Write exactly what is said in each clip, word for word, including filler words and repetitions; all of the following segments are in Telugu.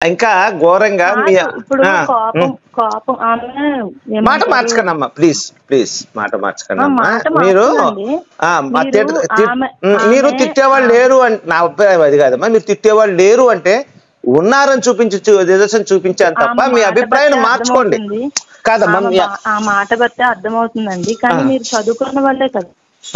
ఇంకా ఘోరంగా మీ ఇప్పుడు కోపం కోపం ఆమె మాట మార్చకండి అమ్మా, ప్లీజ్ ప్లీజ్ మాట మార్చకండి అమ్మా. మీరు మీరు తిట్టేవాళ్ళు లేరు అంటే నా అభిప్రాయం అది కాదమ్మా. మీరు తిట్టేవాళ్ళు లేరు అంటే ఉన్నారని చూపించు, నిదర్శనం చూపించాను తప్ప మీ అభిప్రాయాన్ని మార్చుకోండి కాదమ్మా. ఆ మాట బట్టి అర్థమవుతుందండి, కానీ మీరు చదువుకున్న వాళ్ళే కదా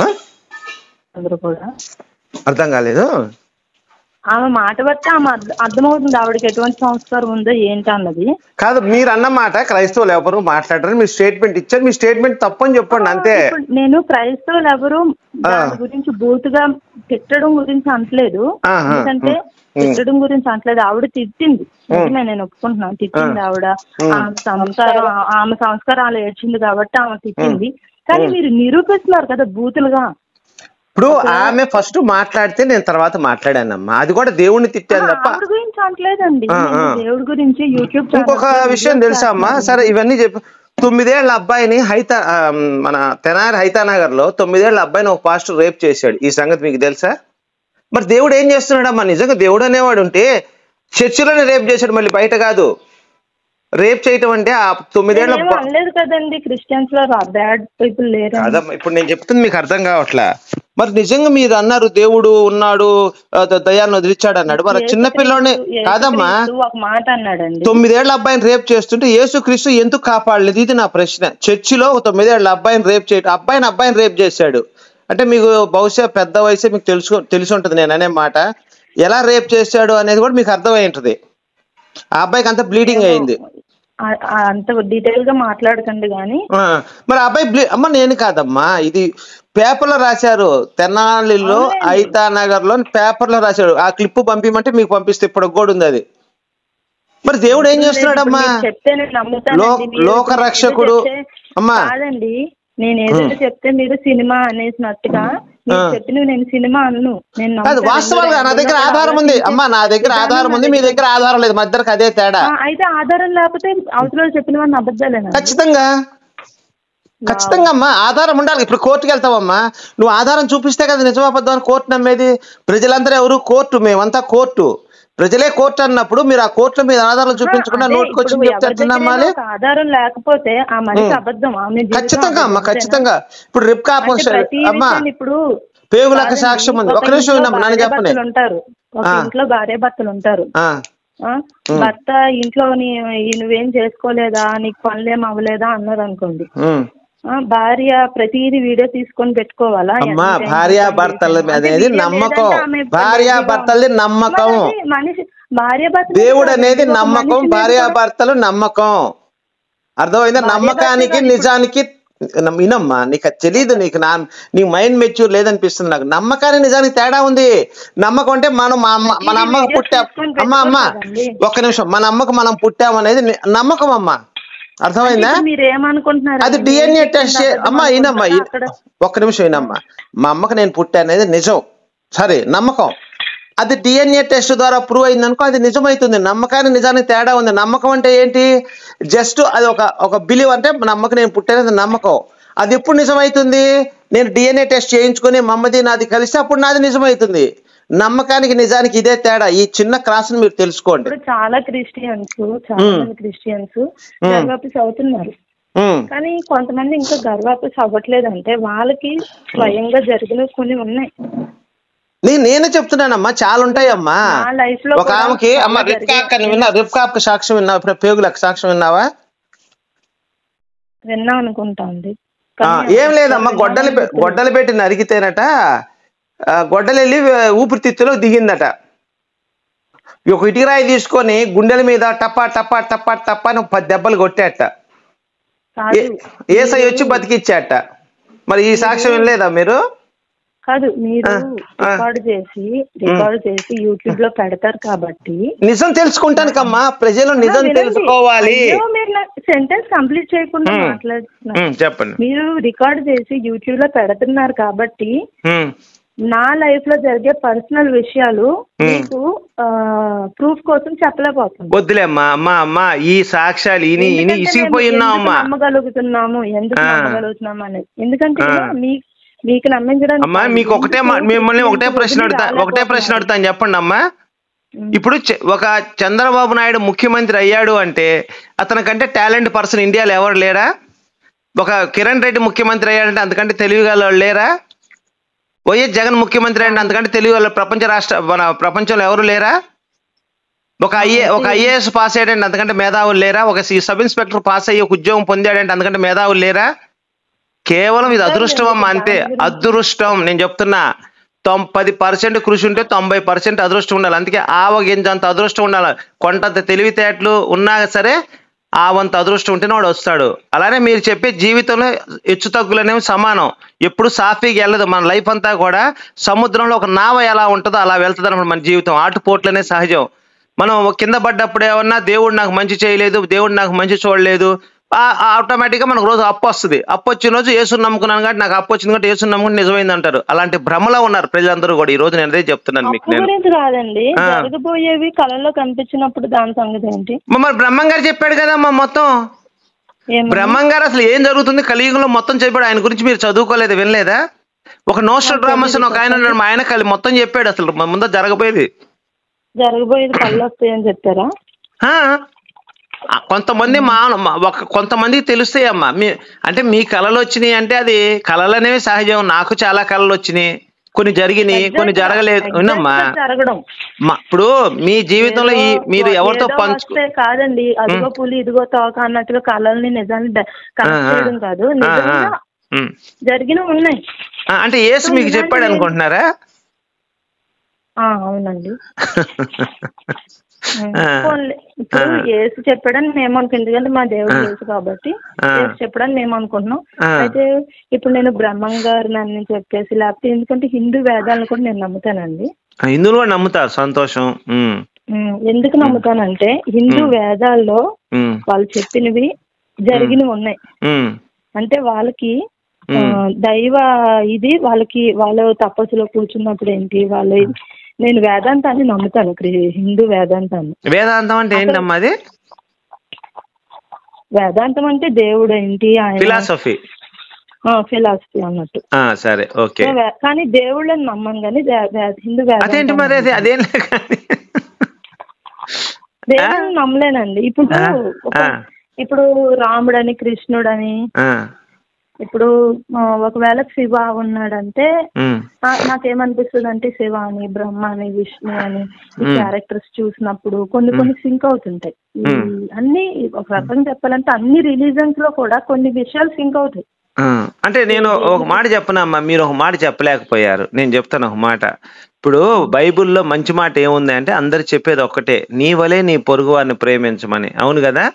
అందరూ కూడా. అర్థం కాలేదు. ఆమె మాట బట్టి ఆమె అర్థమవుతుంది ఆవిడకి ఎటువంటి సంస్కారం ఉందో ఏంటి అన్నది. కాదు, మీరు అన్న మాట క్రైస్తవులు ఎవరు మాట్లాడరు, మీరు స్టేట్మెంట్ ఇచ్చారు, మీ స్టేట్మెంట్ తప్పని చెప్పండి అంతే. నేను క్రైస్తవులు ఎవరు దాని గురించి బూతుగా తిట్టడం గురించి అనట్లేదు, ఎందుకంటే తిట్టడం గురించి అనట్లేదు. ఆవిడ తిట్టింది నిజమే, నేను ఒప్పుకుంటున్నాను, తిట్టింది ఆవిడ. ఆమె సంస్కారం ఆమె సంస్కారాలు ఏడ్చింది కాబట్టి ఆమె తిట్టింది. కానీ మీరు నిరూపిస్తున్నారు కదా బూతులుగా. ఇప్పుడు ఆమె ఫస్ట్ మాట్లాడితే నేను తర్వాత మాట్లాడానమ్మా, అది కూడా దేవుడిని తిట్టాను తప్ప గురించి అనట్లేదండి, దేవుడి గురించి. యూట్యూబ్ ఇంకొక విషయం తెలుసా అమ్మా, సరే ఇవన్నీ చెప్పు. తొమ్మిదేళ్ల అబ్బాయిని హైతా మన తెనాలి హైతానగర్ లో తొమ్మిదేళ్ల అబ్బాయిని ఒక పాస్టర్ రేప్ చేశాడు, ఈ సంగతి మీకు తెలుసా? మరి దేవుడు ఏం చేస్తున్నాడమ్మా? నిజంగా దేవుడు అనేవాడు ఉంటే చర్చిలోనే రేప్ చేశాడు, మళ్ళీ బయట కాదు. రేప్ చేయటం అంటే ఆ తొమ్మిదేళ్ల కదండి, క్రిస్టియన్స్ లో బ్యాడ్ పీపుల్ లేరు. ఇప్పుడు నేను చెప్తుంది మీకు అర్థం కావట్లా. మరి నిజంగా మీరు అన్నారు దేవుడు ఉన్నాడు, దయాన్ని వదిలిచ్చాడు అన్నాడు. మరి చిన్న పిల్లోనే కాదమ్మా, మాట అన్నాడండి. తొమ్మిదేళ్ల అబ్బాయిని రేప్ చేస్తుంటే యేసుక్రీస్తు ఎందుకు కాపాడలేదు? ఇది నా ప్రశ్న. చర్చిలో ఒక తొమ్మిదేళ్ల అబ్బాయిని రేప్ చేయటం, అబ్బాయిని అబ్బాయిని రేప్ చేశాడు అంటే మీకు బహుశా పెద్ద వయసే మీకు తెలుసు తెలిసి ఉంటుంది నేను అనే మాట. ఎలా రేప్ చేశాడు అనేది కూడా మీకు అర్థమై ఉంటుంది. ఆ అబ్బాయికి అంత బ్లీడింగ్ అయింది. అంత డీటెయిల్ గా మాట్లాడకండి కానీ. మరి అబ్బాయి బ్లీ అమ్మ నేను కాదమ్మా, ఇది పేపర్లో రాశారు, తెనాలిలో హైతానగర్ లో పేపర్లో రాశాడు. ఆ క్లిప్ పంపించమంటే మీకు పంపిస్తే ఇప్పుడు కూడా ఉంది అది. మరి దేవుడు ఏం చేస్తున్నాడమ్మా? లోక రక్షకుడు అమ్మా. కాదండి, నేను ఏదైనా చెప్తే మీరు సినిమా అనేసినట్టుగా చెప్పిన నేను సినిమా అన్ను. నేను వాస్తవాలుగా నా దగ్గర ఆధారం ఉంది అమ్మా, నా దగ్గర ఆధారం ఉంది, మీ దగ్గర ఆధారం లేదు, మధ్యకి అదే తేడా. అయితే ఆధారం లేకపోతే అవతల చెప్పిన వాడిని అబద్ధాలేనా? ఖచ్చితంగా ఖచ్చితంగా అమ్మా, ఆధారం ఉండాలి. ఇప్పుడు కోర్టుకి వెళ్తావమ్మా, నువ్వు ఆధారం చూపిస్తే కదా నిజం అబద్ధం అని కోర్టు నమ్మేది. ప్రజలందరూ ఎవరు? కోర్టు, మేమంతా కోర్టు, ప్రజలే కోర్టు అన్నప్పుడు మీరు ఆ కోర్టులో మీద ఆధారాలు చూపించకుండా నోటుకొచ్చి చెప్తే నమ్మాలి. ఆధారం లేకపోతే ఆ మనిషి అబద్ధం. ఖచ్చితంగా అమ్మా, ఖచ్చితంగా. ఇప్పుడు రిప్కా అమ్మా ఇప్పుడు పేగులకు సాక్ష్యం ఉంది. ఒక నిమిషం విన్నాం నన్ను చెప్పండి. ఉంటారు ఇంట్లో భార్య భర్తలు ఉంటారు. భర్త ఇంట్లో నువ్వేం చేసుకోలేదా, నీకు పనులేం అవ్వలేదా అన్నారు అనుకోండి, భార్య ప్రతిదీ వీడియో తీసుకొని పెట్టుకోవాలా? అమ్మా భార్య భర్తల అనేది నమ్మకం, భార్య భర్తలది నమ్మకం, మనిషి భార్య భర్త దేవుడు అనేది నమ్మకం, భార్య భర్తలు నమ్మకం. అర్థమైందా? నమ్మకానికి నిజానికి వినమ్మా, నీకు తెలీదు, నీకు నా నీ మైండ్ మెచ్యూర్ లేదనిపిస్తుంది నాకు. నమ్మకానికి నిజానికి తేడా ఉంది. నమ్మకం అంటే మనం మన అమ్మకు పుట్టాం అమ్మ అమ్మ ఒక్క నిమిషం, మన అమ్మకు మనం పుట్టామనేది నమ్మకం అమ్మా. అర్థమైందా? అది డిఎన్ఏ టెస్ట్ అమ్మా. ఈనమ్మా ఒక్క నిమిషం ఈనమ్మా, మా అమ్మకు నేను పుట్టా అనేది నిజం, సరే నమ్మకం. అది డిఎన్ఏ టెస్ట్ ద్వారా ప్రూవ్ అయింది అనుకో, అది నిజమవుతుంది. నమ్మకానికి నిజానికి తేడా ఉంది. నమ్మకం అంటే ఏంటి? జస్ట్ అది ఒక ఒక బిలీవ్, అంటే నమ్మకం నేను పుట్టేది నమ్మకం. అది ఎప్పుడు నిజమవుతుంది? నేను డిఎన్ఏ టెస్ట్ చేయించుకుని మా అమ్మది నాది కలిస్తే అప్పుడు నాది నిజమవుతుంది. నమ్మకానికి నిజానికి ఇదే తేడా. ఈ చిన్న క్రాస్ మీరు తెలుసుకోండి. చాలా క్రిస్టియన్స్ చాలా క్రిస్టియన్స్ గర్వాపిస్ అవుతున్నారు, కానీ కొంతమంది ఇంకా గర్వాపిస్ అవ్వట్లేదు. అంటే వాళ్ళకి స్వయంగా జరిగిన కొన్ని ఉన్నాయి. నేనే చెప్తున్నానమ్మా, చాలా ఉంటాయమ్మా. ఒక ఆమెకి అమ్మ రిప్కా అక్క విన్నా, రిప్కా అక్క సాక్ష్యం విన్నావా? ఇప్పుడు పేగులకు సాక్ష్యం విన్నావా? విన్నా అనుకుంటా అండి. ఏం లేదమ్మా, గొడ్డలి గొడ్డలు పెట్టి నరికితేనట గొడ్డలు వెళ్ళి ఊపిరితిత్తులో దిగిందట. ఒక ఇటుకరాయి తీసుకొని గుండెల మీద టప్పా టప్పా టప్పా టప్పా అని పది దెబ్బలు కొట్టాట. ఏసై వచ్చి బతికిచ్చాట. మరి ఈ సాక్ష్యం వినలేదా మీరు? కాదు, మీరు రికార్డ్ చేసి రికార్డ్ చేసి యూట్యూబ్ లో పెడతారు కాబట్టి నిజం తెలుసుకుంటానికమ్మా, ప్రజలు నిజం తెలుసుకోవాలి. మీరు సెంటెన్స్ కంప్లీట్ చేయకుండా మాట్లాడుతున్నారు. చెప్పండి. మీరు రికార్డ్ చేసి యూట్యూబ్ లో పెడుతున్నారు కాబట్టి నా లైఫ్ లో జరిగే పర్సనల్ విషయాలు మీకు ప్రూఫ్ కోసం చెప్పలేకపోతుంది. వద్దులేమ్మా అమ్మా అమ్మా ఈ సాక్ష్యాలు ఇని ఇని ఇసిగిపోయి ఉన్నామమ్మా. నమ్మగలుగుతున్నాము, ఎందుకు నమ్మగలుగుతున్నాము అనేది. ఎందుకంటే మీ మీకు నమ్మించడానికి అమ్మా మీకు ఒకటే మిమ్మల్ని ఒకటే ప్రశ్న అడుగుతా ఒకటే ప్రశ్న అడుగుతాను చెప్పండి అమ్మా. ఇప్పుడు ఒక చంద్రబాబు నాయుడు ముఖ్యమంత్రి అయ్యాడు అంటే అతనికంటే టాలెంట్ పర్సన్ ఇండియాలో ఎవరు లేరా? ఒక కిరణ్ రెడ్డి ముఖ్యమంత్రి అయ్యాడంటే అంతకంటే తెలివిగల లేరా? వైఎస్ జగన్ ముఖ్యమంత్రి అంటే అంతకంటే తెలివిగల ప్రపంచ రాష్ట్ర మన ప్రపంచంలో ఎవరు లేరా? ఒక ఐఏ ఒక ఐఏఎస్ పాస్ అయ్యాడంటే అంతకంటే మేధావులు లేరా? ఒక సబ్ ఇన్స్పెక్టర్ పాస్ అయ్యి ఒక ఉద్యోగం పొందాడంటే అంతకంటే మేధావులు లేరా? కేవలం ఇది అదృష్టం అమ్మా, అంతే. అదృష్టం. నేను చెప్తున్నా, తొం పది పర్సెంట్ కృషి ఉంటే తొంభై పర్సెంట్ అదృష్టం ఉండాలి. అందుకే ఆవ గింజంత అదృష్టం ఉండాలి. కొంతంత తెలివితేటలు ఉన్నా సరే ఆ వంత అదృష్టం ఉంటేనే వాడు వస్తాడు. అలానే మీరు చెప్పే జీవితంలో హెచ్చు తగ్గులు అనేవి సమానం. ఎప్పుడు సాఫీగా వెళ్ళదు. మన లైఫ్ అంతా కూడా సముద్రంలో ఒక నావ ఎలా ఉంటుందో అలా వెళ్తుంది అనమాట మన జీవితం. ఆటుపోట్లు అనేది సహజం. మనం కింద పడ్డప్పుడు ఏమన్నా దేవుడు నాకు మంచి చేయలేదు, దేవుడు నాకు మంచి చూడలేదు, ఆటోమేటిక్గా మనకు రోజు అప్పు వస్తుంది. అప్పు వచ్చిన రోజు యేసుని నమ్ముకున్నాను కాబట్టి నాకు అప్పు వచ్చింది కాబట్టి యేసుని నమ్ముకుని నిజమైంది అంటారు. అలాంటి భ్రమలో ఉన్నారు ప్రజలందరూ కూడా. ఈ రోజు నేను అదే చెప్తున్నాను మీకు. నేను కాదండి, జరగబోయేవి కళల్లో కనిపించినప్పుడు దాని సంగతి ఏంటి? మరి బ్రహ్మం గారు చెప్పాడు కదా మా మొత్తం. బ్రహ్మం గారు అసలు ఏం జరుగుతుంది కలియుగంలో మొత్తం చెప్పాడు. ఆయన గురించి మీరు చదువుకోలేదు, వినలేదా? ఒక నోస్ట్రాడమస్ అని ఒక ఆయన ఉన్నాడు, మా ఆయన కలి మొత్తం చెప్పాడు అసలు ముందు జరగబోయేది. జరగబోయేది కళ్ళు వస్తాయని చెప్పారా? కొంతమంది మా ఒక కొంతమందికి తెలుస్తాయమ్మా. మీ అంటే మీ కళలు వచ్చినాయి అంటే అది కళలు అనేవి సహజం. నాకు చాలా కళలు వచ్చినాయి, కొన్ని జరిగినాయి, కొన్ని జరగలేదు. వినమ్మా, ఇప్పుడు మీ జీవితంలో ఈ మీరు ఎవరితో పంచు కాదండి, అదిగో పులి ఇదిగో తోక అన్నట్టుగా కళల్ని నిజాన్ని కనెక్ట్ చేయడం కాదు, జరిగిన ఉన్నాయి. అంటే యేసు మీకు చెప్పాడు అనుకుంటున్నారా? అవునండి. ఇప్పుడు యేసు చెప్పాడని మేము అనుకుంటాం, ఎందుకంటే మా దేవుడు యేసు కాబట్టి యేసు చెప్పాడని మేము అనుకుంటున్నాం. అయితే ఇప్పుడు నేను బ్రహ్మం గారిని అని చెప్పేసి, లేకపోతే ఎందుకంటే హిందూ వేదాలను కూడా నేను నమ్ముతానండి. హిందువులు కూడా నమ్ముతారు, సంతోషం. ఎందుకు నమ్ముతానంటే హిందూ వేదాల్లో వాళ్ళు చెప్పినవి జరిగినవి ఉన్నాయి. అంటే వాళ్ళకి దైవ ఇది వాళ్ళకి వాళ్ళు తపస్సులో కూర్చున్నప్పుడు ఏంటి వాళ్ళు, నేను వేదాంతాన్ని నమ్ముతాను, హిందూ వేదాంతాన్ని. వేదాంతం అంటే ఏంటమ్మా అది? వేదాంతం అంటే దేవుడు ఏంటి, ఆయన ఫిలాసఫీ ఫిలాసఫీ అన్నట్టు. సరే, ఓకే. కానీ దేవుళ్ళని నమ్మను కానీ హిందూ వేదాంతం దేవుళ్ళని నమ్మలేనండి. ఇప్పుడు ఇప్పుడు రాముడని కృష్ణుడని, ఇప్పుడు ఒకవేళ శివ ఉన్నాడంటే నాకేమనిపిస్తుంది అంటే శివ అని బ్రహ్మ అని విష్ణు అని ఈ క్యారెక్టర్స్ చూసినప్పుడు కొన్ని కొన్ని సింక్ అవుతుంటాయి. అన్ని ఒక రకంగా చెప్పాలంటే అన్ని రిలీజన్స్ లో కూడా కొన్ని విషయాలు సింక్ అవుతాయి. అంటే నేను ఒక మాట చెప్పనమ్మా, మీరు ఒక మాట చెప్పలేకపోయారు, నేను చెప్తాను ఒక మాట. ఇప్పుడు బైబిల్లో మంచి మాట ఏముంది అంటే అందరు చెప్పేది ఒక్కటే, నీ వలే నీ పొరుగు వారిని ప్రేమించమని. అవును కదా?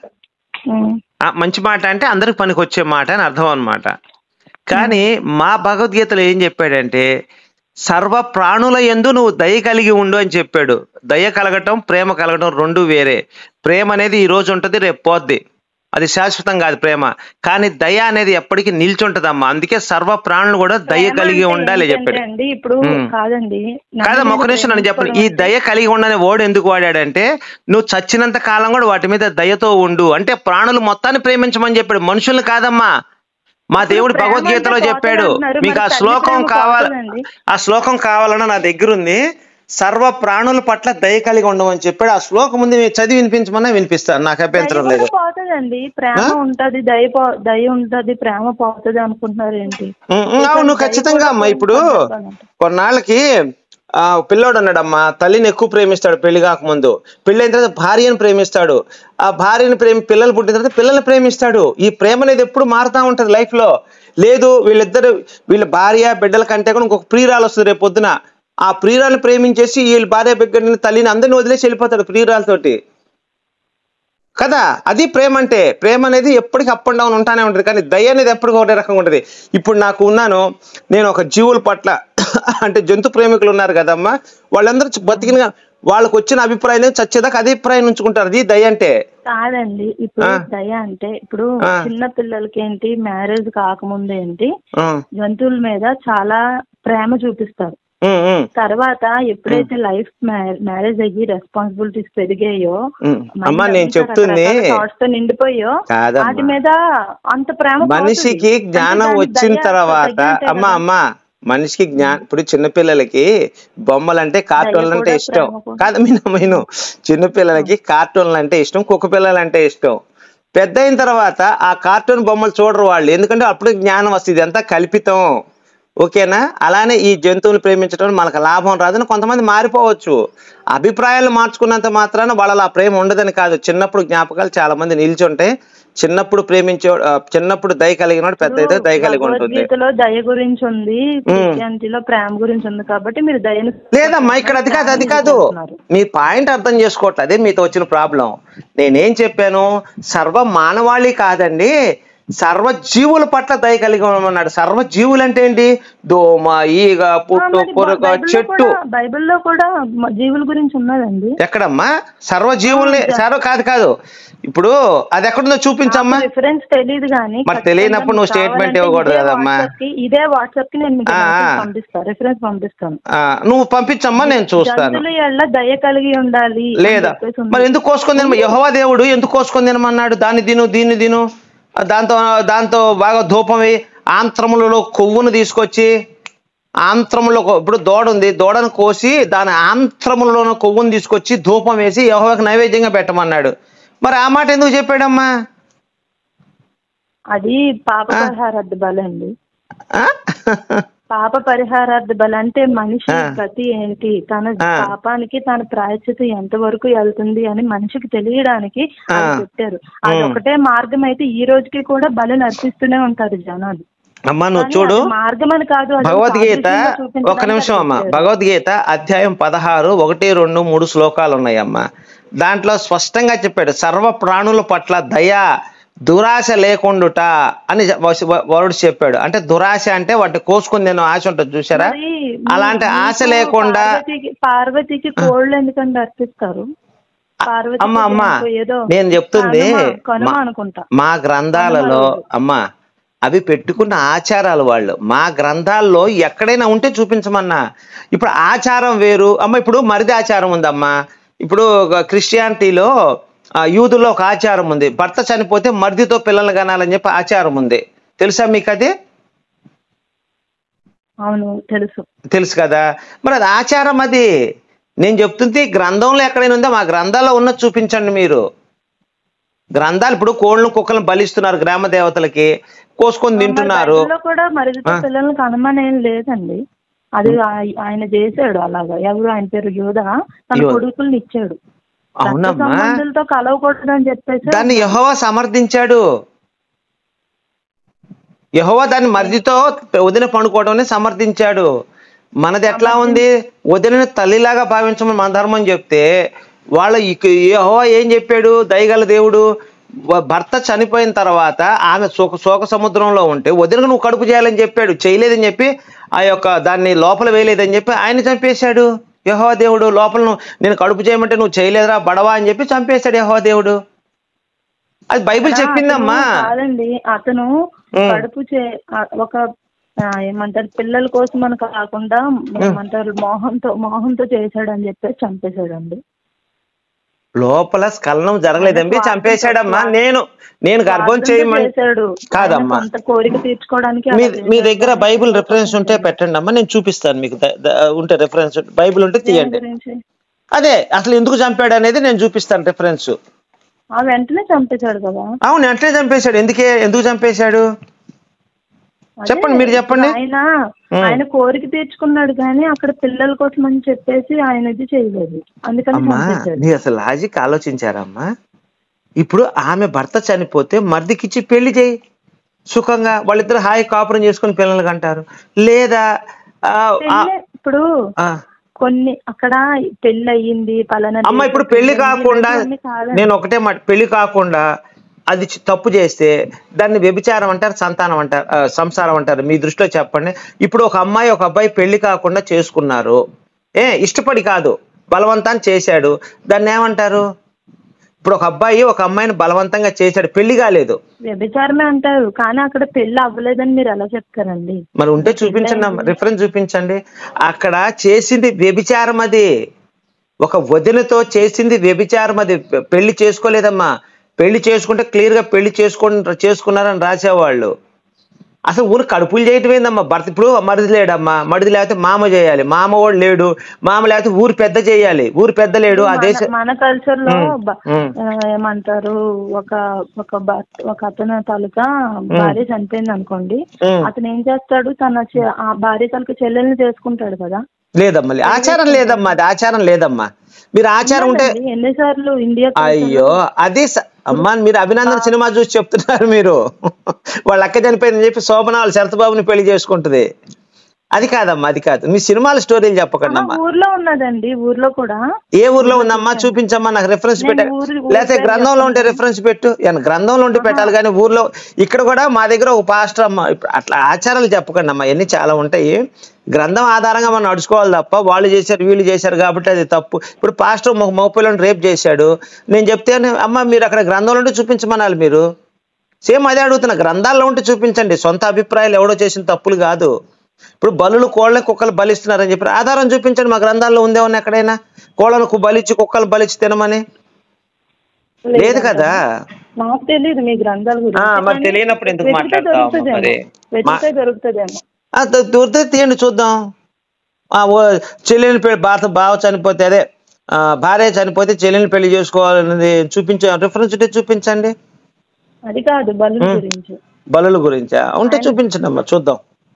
మంచి మాట అంటే అందరికి పనికి వచ్చే మాట అని అర్థం అన్నమాట. కానీ మా భగవద్గీతలో ఏం చెప్పాడంటే సర్వ ప్రాణుల యందు నువ్వు దయ కలిగి ఉండు అని చెప్పాడు. దయ కలగటం ప్రేమ కలగటం రెండు వేరే. ప్రేమ అనేది ఈ రోజు ఉంటది, రేపు పోద్ది, అది శాశ్వతం కాదు ప్రేమ. కానీ దయ అనేది ఎప్పటికీ నిల్చుంటదమ్మా. అందుకే సర్వ ప్రాణులు కూడా దయ కలిగి ఉండాలి చెప్పాడు. ఇప్పుడు కాదండి కాదమ్మా, ఒక నిమిషం నన్ను చెప్పండి. ఈ దయ కలిగి ఉండని ఓడు ఎందుకు వాడాడంటే నువ్వు చచ్చినంత కాలం కూడా వాటి మీద దయతో ఉండు అంటే ప్రాణులు మొత్తాన్ని ప్రేమించమని చెప్పాడు, మనుషుల్ని కాదమ్మా. మా దేవుడు భగవద్గీతలో చెప్పాడు. మీకు ఆ శ్లోకం కావాల ఆ శ్లోకం కావాలన్నా నా దగ్గర ఉంది. సర్వ ప్రాణుల పట్ల దయ కలిగి ఉండమని చెప్పాడు. ఆ శ్లోకం ముందు చదివి వినిపించమన్నా వినిపిస్తాను, నాకు అభ్యంతరం లేదు. పోతుందండి, ప్రేమ ఉంటది, దయ దయ ఉంటది, ప్రేమ పోతుంది అనుకుంటున్నారు ఏంటి? అవును, ఖచ్చితంగా అమ్మా. ఇప్పుడు కొన్నాళ్ళకి ఆ పిల్లోడు ఉన్నాడమ్మా, తల్లిని ఎక్కువ ప్రేమిస్తాడు పెళ్లి కాకముందు. పెళ్లి అయిన తర్వాత భార్యను ప్రేమిస్తాడు. ఆ భార్యను ప్రేమి పిల్లలు పుట్టిన తర్వాత పిల్లల్ని ప్రేమిస్తాడు. ఈ ప్రేమ అనేది ఎప్పుడు మారుతా ఉంటది లైఫ్ లో. లేదు వీళ్ళిద్దరు వీళ్ళ భార్య బిడ్డల కంటే కూడా ఇంకొక ప్రియురాలు వస్తుంది రేపు పొద్దున. ఆ ప్రియురాలను ప్రేమించేసి వీళ్ళ భార్య బిడ్డని తల్లిని అందరిని వదిలేసి వెళ్ళిపోతాడు ప్రియురాలతోటి కదా. అది ప్రేమ అంటే. ప్రేమ అనేది ఎప్పటికీ అప్ అండ్ డౌన్ ఉంటానే ఉంటుంది. కానీ దయ అనేది ఎప్పటికీ ఒకటే రకంగా ఉంటుంది. ఇప్పుడు నాకు ఉన్నాను, నేను ఒక జీవుల పట్ల అంటే జంతు ప్రేమికులు ఉన్నారు కదమ్మా, వాళ్ళందరూ బతికిన వాళ్ళకు వచ్చిన అభిప్రాయం చచ్చేదాకా అదే అభిప్రాయం ఉంచుకుంటారు. అది దయ అంటే కాదండి. ఇప్పుడు దయ అంటే ఇప్పుడు చిన్న పిల్లలకి ఏంటి, మ్యారేజ్ కాకముందు ఏంటి జంతువుల మీద చాలా ప్రేమ చూపిస్తారు. తర్వాత ఎప్పుడైతే లైఫ్ మ్యారేజ్ అయ్యి రెస్పాన్సిబిలిటీస్ పెరిగాయో, అమ్మా నేను చెప్తుంది నిండిపోయో వాటి మీద అంత ప్రేమ. మనిషికి జ్ఞానం వచ్చిన తర్వాత అమ్మా అమ్మా మనిషికి జ్ఞానం, ఇప్పుడు చిన్నపిల్లలకి బొమ్మలు అంటే కార్టూన్లు అంటే ఇష్టం కాదు, మీను మీను చిన్నపిల్లలకి కార్టూన్లు అంటే ఇష్టం, కుక్క పిల్లలు అంటే ఇష్టం. పెద్ద అయిన తర్వాత ఆ కార్టూన్ బొమ్మలు చూడరు వాళ్ళు, ఎందుకంటే అప్పుడు జ్ఞానం వస్తుంది, అంతా కల్పితం. ఓకేనా? అలానే ఈ జంతువులు ప్రేమించడం మనకు లాభం రాదని కొంతమంది మారిపోవచ్చు. అభిప్రాయాలు మార్చుకున్నంత మాత్రాన వాళ్ళ ఆ ప్రేమ ఉండదని కాదు. చిన్నప్పుడు జ్ఞాపకాలు చాలా మంది నిల్చుంటాయి. చిన్నప్పుడు ప్రేమించే చిన్నప్పుడు దయ కలిగిన పెద్ద అయితే దయ కలిగి ఉంటుంది. దయ గురించి ఉంది, క్రిస్టియానిటీలో ప్రేమ గురించి ఉంది, కాబట్టి మీరు దయను లేదమ్మా ఇక్కడ అది కాదు అది కాదు మీ పాయింట్ అర్థం చేసుకోవట్లేదు. అదే మీతో వచ్చిన ప్రాబ్లం. నేనేం చెప్పాను, సర్వ మానవాళి కాదండి, సర్వ జీవుల పట్ల దయ కలిగి ఉన్నాడు. సర్వ జీవులు అంటే ఏంటి? దోమ, ఈగ, పుట్టు, పురుగ, చెట్టు. బైబిల్లో కూడా జీవుల గురించి ఉన్నదండి. ఎక్కడమ్మా? సర్వ జీవుల్ని సర్వ కాదు కాదు ఇప్పుడు అది ఎక్కడుందో చూపించమ్మా. రిఫరెన్స్ తెలియదు కానీ మరి తెలియనప్పుడు నువ్వు స్టేట్మెంట్ ఇవ్వకూడదు కదమ్మా. ఇదే వాట్సాప్ కి నేను పంపిస్తాను, రిఫరెన్స్ పంపిస్తాను, నువ్వు పంపించమ్మా, నేను చూస్తాను. దయ కలిగి ఉండాలి లేదా మరి ఎందుకు కోసుకొని తినమా? యెహోవా దేవుడు ఎందుకు కోసుకొని తినమన్నాడు? దాన్ని తిను దీన్ని తిను, దాంతో దాంతో బాగా ధూపం వేయి, ఆంత్రములలో కొవ్వును తీసుకొచ్చి ఆంత్రములో, ఇప్పుడు దూడ ఉంది, దూడను కోసి దాని ఆంత్రములలో కొవ్వును తీసుకొచ్చి ధూపం వేసి యెహోవాకు నైవేద్యంగా పెట్టమన్నాడు. మరి ఆ మాట ఎందుకు చెప్పాడమ్మా? అది పాప పరిహారార్థ బలి అండి. పాప పరిహారార్థ బలి అంటే మనిషి గతి ఏంటి, తన పాపానికి తన ప్రాయశ్చిత ఎంత వరకు వెళ్తుంది అని మనిషికి తెలియడానికి అది పెట్టారు. అది ఒకటే మార్గం అయితే ఈ రోజుకి కూడా బలి అర్పిస్తూనే ఉంటారు జనాలు. అమ్మా నువ్వు చూడు, మార్గం అని కాదు, భగవద్గీత ఒక నిమిషం అమ్మా, భగవద్గీత అధ్యాయం పదహారు ఒకటి రెండు మూడు శ్లోకాలు ఉన్నాయమ్మా. దాంట్లో స్పష్టంగా చెప్పాడు, సర్వ ప్రాణుల పట్ల దయ, దురాశ లేకుండుట అని వర్డ్స్ చెప్పాడు. అంటే దురాశ అంటే వాటిని కోసుకుని నేను ఆశ ఉంటుంది చూసారా, అలాంటి ఆశ లేకుండా. పార్వతికి కోళ్ళు ఎందుకంటే అర్పిస్తారు? అమ్మా అమ్మా నేను చెప్తుంది మా గ్రంథాలలో అమ్మా అవి పెట్టుకున్న ఆచారాలు వాళ్ళు. మా గ్రంథాల్లో ఎక్కడైనా ఉంటే చూపించమన్నా. ఇప్పుడు ఆచారం వేరు అమ్మ. ఇప్పుడు మరిది ఆచారం ఉందమ్మా. ఇప్పుడు క్రిస్టియానిటీలో యూదుల్లో ఒక ఆచారం ఉంది, భర్త చనిపోతే మరిదితో పిల్లలు కనాలని చెప్పి ఆచారం ఉంది. తెలుసా మీకు అది? అవును తెలుసు. తెలుసు కదా. మరి అది ఆచారం. అది నేను చెప్తుంది గ్రంథంలో ఎక్కడైనా ఉందో మా గ్రంథాల్లో ఉన్నది చూపించండి మీరు. గ్రంథాలు ఇప్పుడు కోళ్ళను కుక్కలను బలిస్తున్నారు గ్రామ దేవతలకి, కోసుకొని తింటున్నారు. కూడా మరిదితో పిల్లల్ని కనమనేం లేదండి, అది ఆయన చేశాడు అలాగా. ఎవరు ఆయన పేరు యోధ, తన కొడుకుల్ని ఇచ్చాడు. అవునమ్మా, కలవకూడదు అని చెప్పేసి దాన్ని యెహోవా సమర్థించాడు. యెహోవా దాన్ని మరిదితో వదిన పండుకోవడం సమర్థించాడు. మనది ఎట్లా ఉంది? వదిన తల్లిలాగా భావించమని మన ధర్మం చెప్తే వాళ్ళ యెహోవా ఏం చెప్పాడు? దయగల దేవుడు, భర్త చనిపోయిన తర్వాత ఆమె శోక శోక సముద్రంలో ఉంటే వదినకు నువ్వు కడుపు చేయాలని చెప్పాడు. చేయలేదని చెప్పి ఆ యొక్క దాన్ని లోపల వేయలేదని చెప్పి ఆయన చంపేశాడు యెహోవా దేవుడు. లోపల నేను కడుపు చేయమంటే నువ్వు చేయలేదురా బడవా అని చెప్పి చంపేశాడు యెహోవా దేవుడు. అది బైబిల్ చెప్పిందమ్మా. కాదండి, అతను కడుపు చే ఒక ఏమంటారు పిల్లల కోసం అని కాకుండా ఏమంటారు మోహంతో మోహంతో చేశాడు అని చెప్పేసి చంపేశాడండి. లోపల స్ఖలనం జరగలేదండి, చంపేశాడమ్మా. నేను నేను గర్భం చేయమని కాదమ్మా. కోరిక తీర్చుకోవడానికి మీ దగ్గర బైబిల్ రిఫరెన్స్ ఉంటే పెట్టండి అమ్మా, నేను చూపిస్తాను మీకు. ఉంటే రిఫరెన్స్ బైబిల్ ఉంటే తీయండి. అదే అసలు ఎందుకు చంపాడు అనేది నేను చూపిస్తాను రిఫరెన్స్. వెంటనే చంపేశాడు కదా. అవును వెంటనే చంపేశాడు. ఎందుకే ఎందుకు చంపేశాడు చెప్పండి, మీరు చెప్పండి. ఆయన ఆయన కోరిక తీర్చుకున్నాడు కానీ అక్కడ పిల్లల కోసం అని చెప్పేసి ఆయన ఇది చేయలేదు, అందుకని మీరు అసలు లాజిక్ ఆలోచించారమ్మా. ఇప్పుడు ఆమె భర్త చనిపోతే మర్దికిచ్చి పెళ్లి చేయి సుఖంగా, వాళ్ళిద్దరు హాయి కాపురం చేసుకుని పిల్లలు కంటారు. లేదా ఇప్పుడు కొన్ని అక్కడ పెళ్లి అయ్యింది పలానా అమ్మ, ఇప్పుడు పెళ్లి కాకుండా నేను ఒకటే మాట, పెళ్లి కాకుండా అది తప్పు చేస్తే దాన్ని వ్యభిచారం అంటారు, సంతానం అంటారు, సంసారం అంటారు. మీ దృష్టిలో చెప్పండి. ఇప్పుడు ఒక అమ్మాయి ఒక అబ్బాయి పెళ్లి కాకుండా చేసుకున్నారు, ఏ ఇష్టపడి కాదు, బలవంతాన్ని చేశాడు, దాన్ని ఏమంటారు? ఇప్పుడు ఒక అబ్బాయి ఒక అమ్మాయిని బలవంతంగా చేశాడు, పెళ్లి కాలేదు, వ్యభిచారమే అంటారు. కానీ అక్కడ పెళ్లి అవ్వలేదని మీరు ఎలా చెప్తారండి? మరి ఉంటే చూపించండి, రిఫరెన్స్ చూపించండి. అక్కడ చేసింది వ్యభిచారం, అది ఒక వదినతో చేసింది వ్యభిచారం, అది పెళ్లి చేసుకోలేదమ్మా. పెళ్లి చేసుకుంటే క్లియర్ గా పెళ్లి చేసుకో చేసుకున్నారని రాసేవాళ్ళు. అసలు ఊరు కడుపులు చేయటం ఏందమ్మా? భర్త ఇప్పుడు మరిది లేడమ్మా, మరిది లేకపోతే మామ చేయాలి, మామ వాడు లేడు, మామ లేకపోతే ఊరు పెద్ద చేయాలి, ఊరు పెద్ద లేడు. అదే మన కల్చర్ లో ఏమంటారు, ఒక ఒక ఒక అతను తాలూకా భార్య చనిపోయింది అనుకోండి, అతను ఏం చేస్తాడు, తన ఆ భార్య తాలూకా చెల్లెల్ని చేసుకుంటాడు కదా. లేదమ్మా, ఆచారం లేదమ్మా, అది ఆచారం లేదమ్మా. మీరు ఆచారం ఉంటే ఎన్నిసార్లు ఇండియా, అయ్యో అది అమ్మా, మీరు అభినందన సినిమా చూసి చెప్తున్నారు మీరు. వాళ్ళ అక్క చనిపోయిందని చెప్పి శోభన వాళ్ళ శరత్బాబుని పెళ్లి చేసుకుంటది. అది కాదమ్మా, అది కాదు. మీ సినిమాల స్టోరీలు చెప్పకండి అమ్మా. ఊర్లో ఉన్నదండి, ఊర్లో కూడా. ఏ ఊర్లో ఉందమ్మా చూపించమ్మా, నాకు రిఫరెన్స్ పెట్ట, లేకపోతే గ్రంథంలో ఉంటే రిఫరెన్స్ పెట్టు. గ్రంథంలో ఉంటే పెట్టాలి కానీ ఊర్లో. ఇక్కడ కూడా మా దగ్గర ఒక పాస్టర్ అమ్మ, అట్లా ఆచారాలు చెప్పకండి అమ్మా, ఇవన్నీ చాలా ఉంటాయి. గ్రంథం ఆధారంగా మనం నడుచుకోవాలి తప్ప వాళ్ళు చేశారు వీళ్ళు చేశారు కాబట్టి అది తప్పు. ఇప్పుడు పాస్టర్ మగపిల్లని రేప్ చేశాడు, నేను చెప్తే అమ్మ మీరు అక్కడ గ్రంథంలో ఉంటే చూపించమనాలి. మీరు సేమ్ అదే అడుగుతున్నా, గ్రంథాల్లో ఉంటే చూపించండి. సొంత అభిప్రాయాలు ఎవడో చేసిన తప్పులు కాదు. ఇప్పుడు బలులు కోళ్ళని కుక్కలు బలిస్తున్నారని చెప్పి ఆధారం చూపించండి. మా గ్రంథాల్లో ఉందేమన్నా ఎక్కడైనా కోళ్ళను బలిచ్చి కుక్కలు బలిచ్చి తినమని? లేదు కదా. నాకు తెలియదు మీ గ్రంథాల గురించి. మరి తెలియనప్పుడు ఎందుకు మాట్లాడతావు? దొరికితే తీయండి చూద్దాం. చెల్లెని పెళ్లి భారత బావ చనిపోతే, అదే భార్య చనిపోతే చెల్లెని పెళ్లి చేసుకోవాలనేది చూపించ, రిఫరెన్స్ ఉంటే చూపించండి. అది కాదు, బలుల గురించి. బలుల గురించా? ఉంటే చూపించండి అమ్మా చూద్దాం.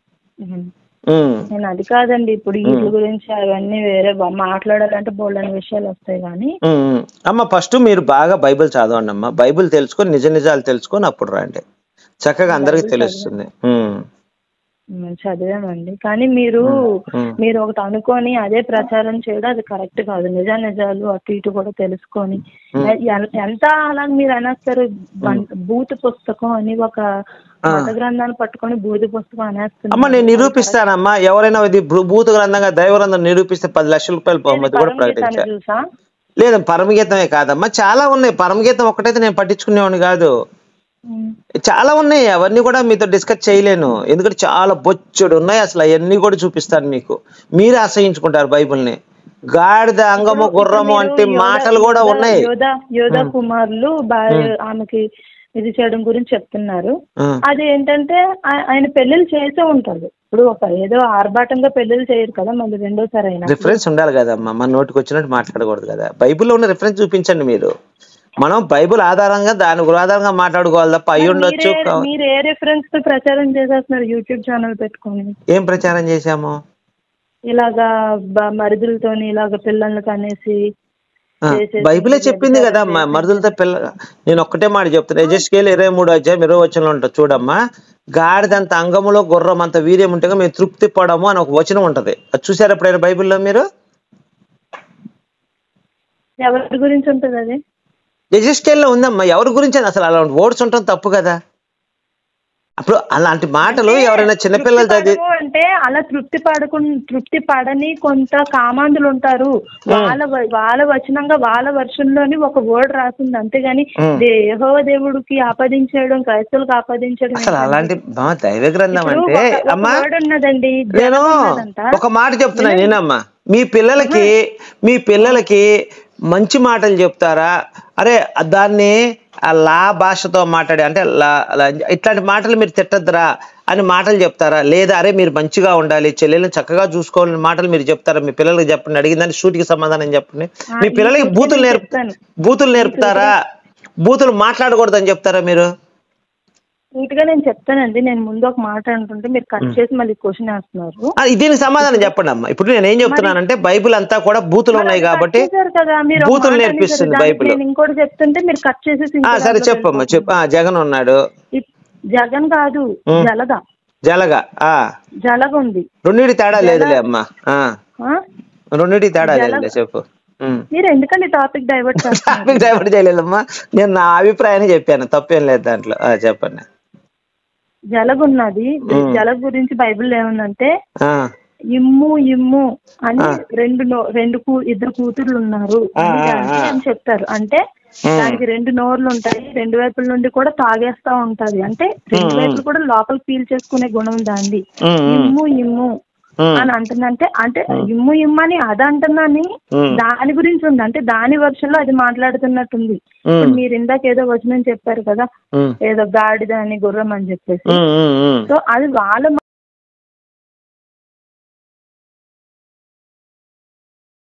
నేను అది కాదండి, ఇప్పుడు వీటి గురించి అవన్నీ వేరే మాట్లాడాలంటే బోల్డని విషయాలు వస్తాయి. కానీ అమ్మ ఫస్ట్ మీరు బాగా బైబిల్ చదవండి అమ్మా. బైబిల్ తెలుసుకొని నిజ నిజాలు తెలుసుకొని అప్పుడు రండి, చక్కగా అందరికి తెలుస్తుంది. చదివామండి, కానీ మీరు మీరు ఒకటి అనుకొని అదే ప్రచారం చేయడం అది కరెక్ట్ కాదు. నిజ నిజాలు అటు ఇటు కూడా తెలుసుకొని ఎంత అలా మీరు అనేస్తారు. భూత పుస్తకం అని ఒక మత గ్రంథాన్ని పట్టుకొని భూత పుస్తకం అనేస్తున్నారు. అమ్మ నేను నిరూపిస్తానమ్మా. ఎవరైనా ఇది భూత గ్రంథంగా దైవ గ్రంథం నిరూపిస్తే పది లక్షల రూపాయలు బహుమతి కూడా ప్రకటించారు. లేదు పరమగీతమే కాదమ్మా, చాలా ఉన్నాయి. పరమగీతం ఒకటైతే నేను పట్టించుకునేవాడిని కాదు, చాలా ఉన్నాయి. అవన్నీ కూడా మీతో డిస్కస్ చేయలేను, ఎందుకంటే చాలా బొచ్చుడు ఉన్నాయి. అసలు అవన్నీ కూడా చూపిస్తాను మీకు, మీరు ఆశ్రయించుకుంటారు బైబిల్ని. గాడిద అంగము గుర్రము అంటే మాటలు కూడా ఉన్నాయి. యోధా కుమారులు ఆమెకి ఇది చేయడం గురించి చెప్తున్నారు. అది ఏంటంటే ఆయన పెళ్లిళ్ళు చేసే ఉంటారు. ఇప్పుడు ఒక ఏదో ఆర్భాటంగా పెళ్లిళ్ళు చేయరు కదా, మళ్ళీ రెండోసారి అయినా రిఫరెన్స్ ఉండాలి కదమ్మా. మన నోటికి వచ్చినట్టు మాట్లాడకూడదు కదా. బైబిల్లో ఉన్న రిఫరెన్స్ చూపించండి మీరు. మనం బైబిల్ ఆధారంగా దాని ఆధారంగా మాట్లాడుకోవాలి తప్ప అయ్యి ఉండొచ్చు. మీరు ఏ రిఫరెన్స్ తో ప్రచారం చేసేస్తున్నారు యూట్యూబ్ ఛానల్ పెట్టుకొని? ఏం ప్రచారం చేశాము? ఇలాగా మరుదులతోని ఇలాగ పిల్లల్ని కనేసి బైబిలే చెప్పింది కదా మరుదులతో పిల్ల. నేను ఒక్కటే మాట చెప్తున్నా, యెహెజ్కేలు ఇరవై మూడు అధ్యాయం ఇరవై వచనంలో ఉంటుంది చూడమ్మా. గాడిదంత అంగములో గుర్రం అంత వీర్యం ఉంటే మేము తృప్తి పడము అని ఒక వచనం ఉంటది. అది చూసారు ఎప్పుడైనా బైబిల్లో మీరు? ఎవరి గురించి ఉంటుంది అది? యెహెజ్కేలులో ఉందమ్మా. ఎవరి గురించి అసలు అలాంటి వర్డ్స్ ఉండటం తప్పు కదా. అప్పుడు అలాంటి మాటలు ఎవరైనా చిన్నపిల్లలు చదివి అంటే అలా తృప్తి పడకు తృప్తి పడని కొంత కామాంధులు ఉంటారు. వాళ్ళ వాళ్ళ వచనంగా వాళ్ళ వర్షంలోని ఒక వర్డ్ రాసింది, అంతేగాని యెహోవా దేవుడికి ఆపాదించడం, క్రైస్తవులకు ఆపాదించడం అసలు అలాంటి దైవ గ్రంథం అంటే అమ్మా. ఉన్నదండి, నేను ఒక మాట చెప్తున్నా నేనమ్మా, మీ పిల్లలకి మీ పిల్లలకి మంచి మాటలు చెప్తారా? అరే దాన్ని ఆ లా భాషతో మాట్లాడి అంటే లా ఇట్లాంటి మాటలు మీరు తిట్టద్దురా అని మాటలు చెప్తారా? లేదా అరే మీరు మంచిగా ఉండాలి, చెల్లెల్ని చక్కగా చూసుకోవాలని మాటలు మీరు చెప్తారా? మీ పిల్లలకి చెప్పండి, అడిగిందని షూటికి సమాధానం చెప్పండి. మీ పిల్లలకి బూతులు నేర్పు బూతులు నేర్పుతారా? బూతులు మాట్లాడకూడదని చెప్తారా మీరు? నీట్ గా నేను చెప్తానండి. నేను ముందు ఒక మాట అంటుంటే మీరు కట్ చేసి మళ్ళీ క్వశ్చన్ వేస్తున్నారు. దీనికి సమాధానం చెప్పండి అమ్మా. ఇప్పుడు నేను ఏం చెప్తున్నానంటే బైబిల్ అంతా కూడా బూతులు ఉన్నాయి కాబట్టి బూతులు నేర్పిస్తుంది బైబిల్. ఇంకోటి చెప్తుంటే మీరు కట్ చేసి సరే చెప్పమ్మా చెప్పు. జగన్ ఉన్నాడు. జగన్ కాదు, జలగ. జలగ జలగ ఉంది. రెండింటి తేడా లేదులే అమ్మా, రెండింటి తేడా లేదులే చెప్పు. మీరు ఎందుకండి టాపిక్ డైవర్ట్ టాపిక్ డైవర్ట్ చేయలేదమ్మా, నేను నా అభిప్రాయాన్ని చెప్పాను, తప్పేం లేదు దాంట్లో. చెప్పండి. జలగ ఉన్నది. జలగ గురించి బైబిల్లో ఏముందంటే ఇమ్ము ఇమ్ము అని రెండు రెండు ఇద్దరు కూతుర్లు ఉన్నారు అని చెప్తారు. అంటే దానికి రెండు నోర్లు ఉంటాయి, రెండు వైపుల నుండి కూడా తాగేస్తా ఉంటది. అంటే రెండు వైపులు కూడా లోపల ఫీల్ చేసుకునే గుణం దాన్ని. ఇమ్ము ఇమ్ము అని అంటుందంటే అంటే ఇమ్ము ఇమ్మని అది అంటున్నాని దాని గురించి ఉంది అంటే దాని వర్షంలో అది మాట్లాడుతున్నట్టుంది. మీరు ఇందాక ఏదో వచనం చెప్పారు కదా, ఏదో గాడిద అని గుర్రం అని చెప్పేసి, సో అది వాళ్ళ